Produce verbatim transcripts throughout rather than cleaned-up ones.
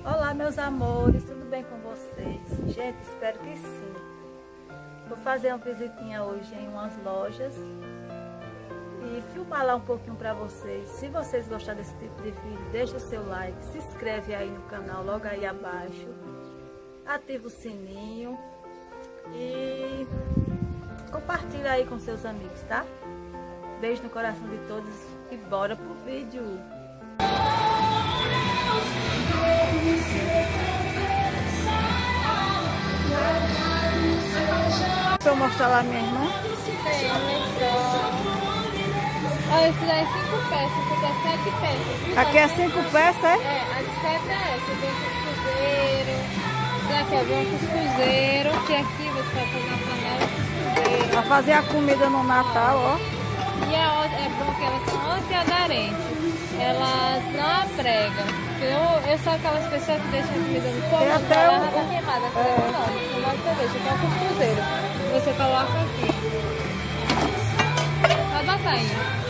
Olá, meus amores, tudo bem com vocês? Gente, espero que sim. Vou fazer uma visitinha hoje em umas lojas e filmar lá um pouquinho para vocês. Se vocês gostarem desse tipo de vídeo, deixa o seu like, se inscreve aí no canal logo aí abaixo, ativa o sininho e compartilha aí com seus amigos, tá? Beijo no coração de todos e bora pro vídeo! Deixa eu mostrar lá minha irmã. Tem, olha, esse daí é cinco peças, esse aqui é sete peças. Aqui é cinco peças, é? É, a de sete é essa, vem cuscuzeiro. Daqui, ó, vem um cuscuzeiro, que aqui você vai fazer na panela cuscuzeiro. Pra fazer a comida no Natal, ó. E é, é bom que elas são antiaderentes. Elas não apregam. Eu, eu sou aquelas pessoas que deixam a comida no fogo, tem até ela um... tá queimada. É. Não, não pode você deixa, então é um cuscuzeiro. Você coloca aqui. Pode botar aí.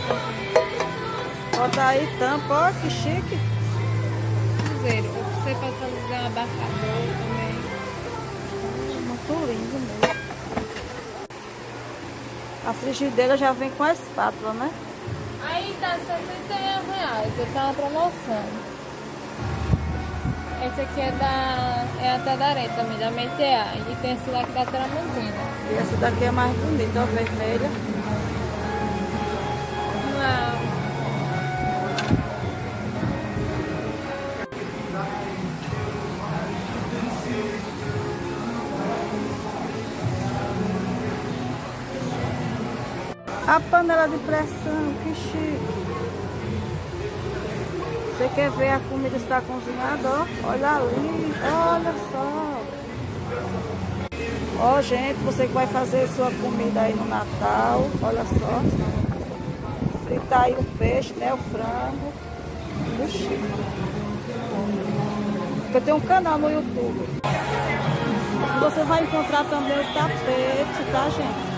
Bota aí, tampa, ó, que chique. Cuscuzeiro. Você pode fazer um abafador também. Muito lindo mesmo. A frigideira já vem com a espátula, né? Aí tá sessenta e um reais, tá na promoção. Esse aqui é da é a Tadaré também, da Meteá. E tem esse lá que é da Tramontina. E essa daqui é mais bonita, ó, vermelha. Não. A panela de pressão, que chique. Você quer ver a comida está cozinhada, ó? Olha ali, olha só. Ó, gente, você que vai fazer sua comida aí no Natal, olha só. Fritar aí o peixe, né, o frango. Que chique. Eu tenho um canal no YouTube. Você vai encontrar também o tapete, tá, gente?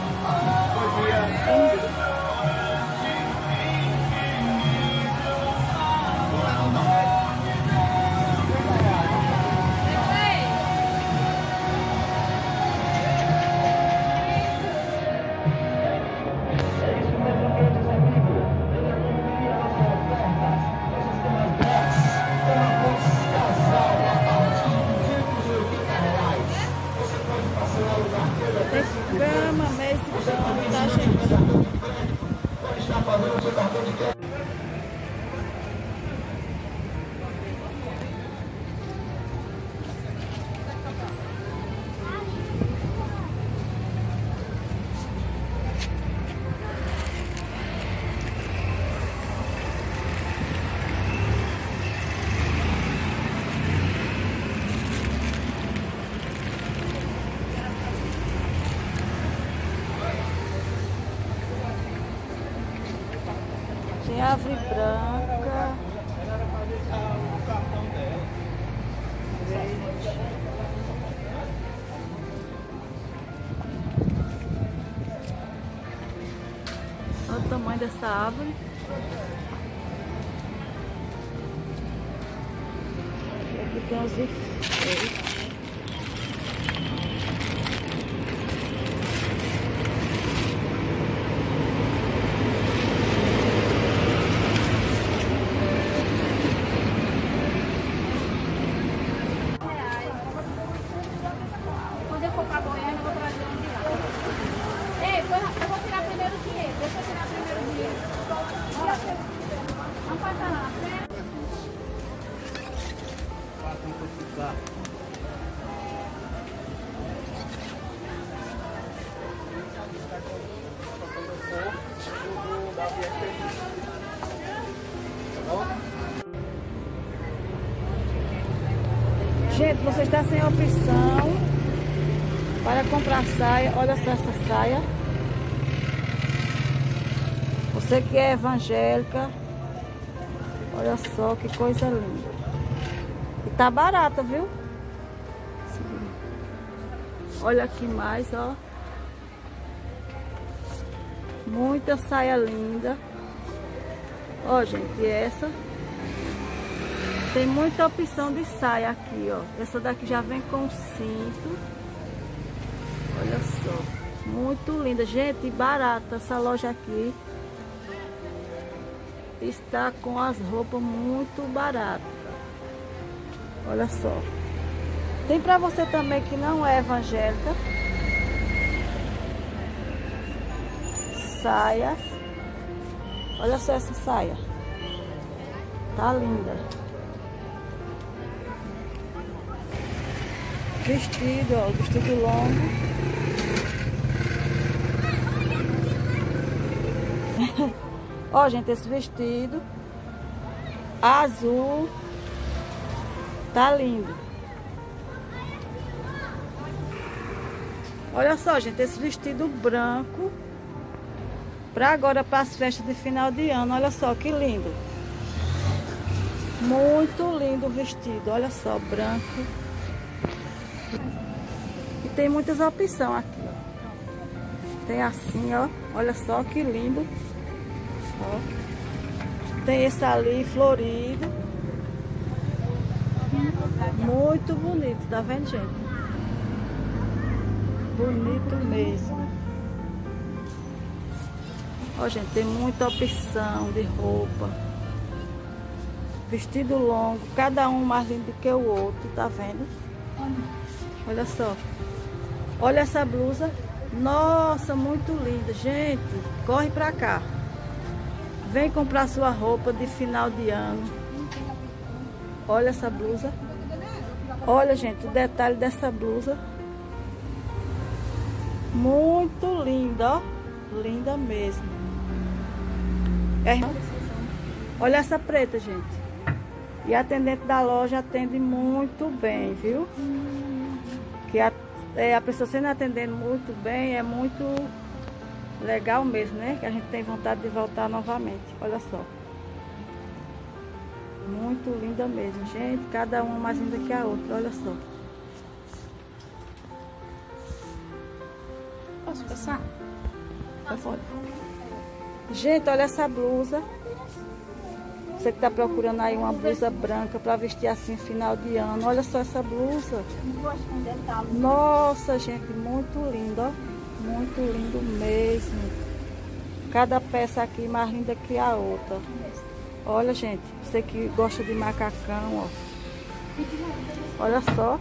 Tem cama, mesa e cama, tá, gente? Tem árvore branca. Olha o tamanho dessa árvore. E aqui tem os enfeites. Gente, você está sem opção para comprar saia. Olha só essa saia. Você que é evangélica, olha só que coisa linda. E tá barata, viu? Sim. Olha aqui mais, ó. Muita saia linda. Ó, gente, essa Tem muita opção de saia aqui, ó. Essa daqui já vem com cinto. Olha só. Muito linda. Gente, barata essa loja aqui. Está com as roupas muito baratas. Olha só. Tem pra você também que não é evangélica. Saias. Olha só essa saia. Tá linda. Vestido, ó, vestido longo. Ó, gente, esse vestido azul tá lindo. Olha só, gente, esse vestido branco para agora, para as festas de final de ano. Olha só que lindo. Muito lindo o vestido. Olha só, branco. E tem muitas opções aqui, ó. Tem assim, ó. Olha só que lindo. Ó. Tem esse ali florido. Muito bonito, tá vendo, gente? Bonito mesmo. Ó, gente, tem muita opção de roupa. Vestido longo, cada um mais lindo que o outro, tá vendo? Olha só. Olha essa blusa. Nossa, muito linda. Gente, corre pra cá. Vem comprar sua roupa de final de ano. Olha essa blusa. Olha, gente, o detalhe dessa blusa. Muito linda, ó. Linda mesmo. É. Olha essa preta, gente. E a atendente da loja atende muito bem, viu? Que a, é, a pessoa sendo atendendo muito bem é muito legal mesmo, né? Que a gente tem vontade de voltar novamente. Olha só. Muito linda mesmo, gente. Cada uma mais linda que a outra, olha só. Posso passar? Tá fora. Gente, olha essa blusa. Você que tá procurando aí uma blusa branca para vestir assim final de ano. Olha só essa blusa. Nossa, gente, muito lindo, ó. Muito lindo mesmo. Cada peça aqui mais linda que a outra. Olha, gente, você que gosta de macacão, ó. Olha só.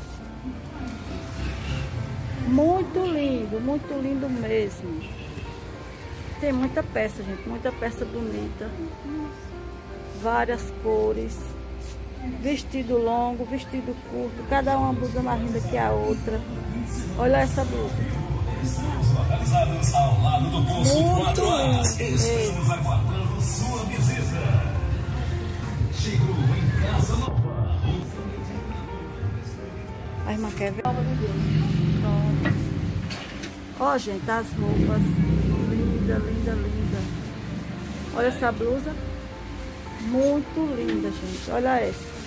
Muito lindo, muito lindo mesmo. Tem muita peça, gente, muita peça bonita. Várias cores. Vestido longo, vestido curto. Cada uma blusa mais linda que a outra. Olha essa blusa. Muito lindo mesmo. A irmã quer ver? Ó, gente, as roupas. Linda, linda, linda. Olha essa blusa. Muito linda, gente. Olha essa.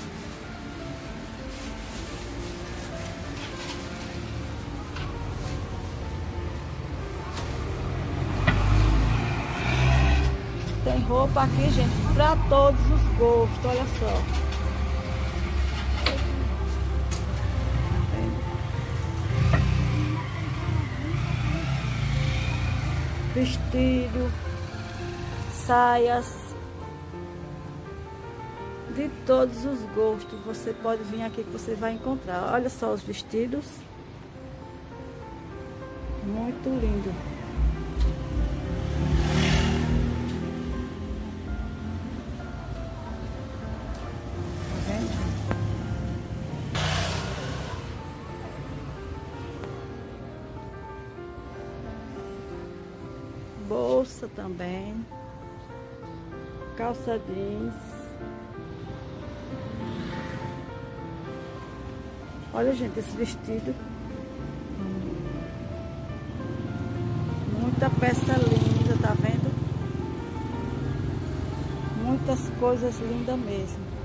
Tem roupa aqui, gente, para todos os gostos. Olha só. Vestido, saias, de todos os gostos. Você pode vir aqui que você vai encontrar. Olha só os vestidos. Muito lindo. Tá vendo? Bolsa também. Calça jeans. Olha, gente, esse vestido. Muita peça linda, tá vendo? Muitas coisas lindas mesmo.